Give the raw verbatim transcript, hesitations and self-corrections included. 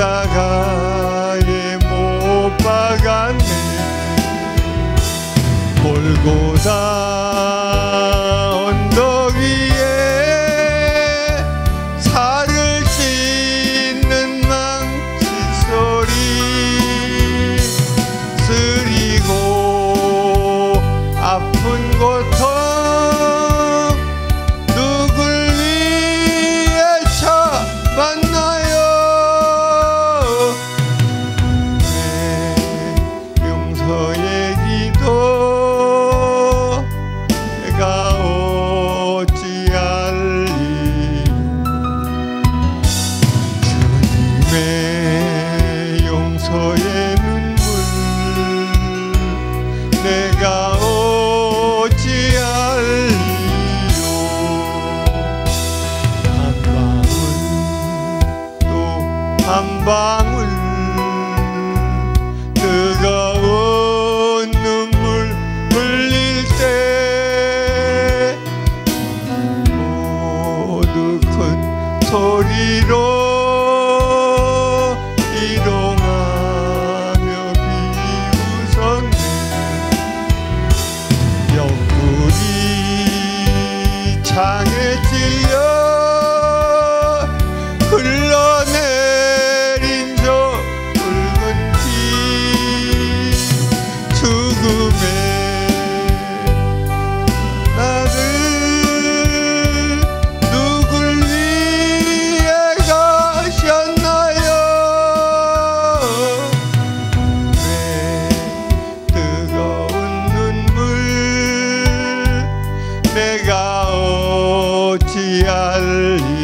십자가에 못 박았네. 골고다 언덕 위에 살을 찢는 망치 소리 쓰리고 아픈 고통 누굴 위해 참았나요? 내 용서의 기도 내가 어찌 알리. 주님의 용서의 눈물 내가 어찌 알리요. 한 방울 또 한 방울 뜨거운 눈물 흘릴 때 모두 큰 소리로 일용하며 비웃었네. 옆구리 창에 찔려 흘러내린 저 붉은 피 죽음의 나를 누굴 위해 가셨나요? 내 뜨거운 눈물 내가 어찌 알리.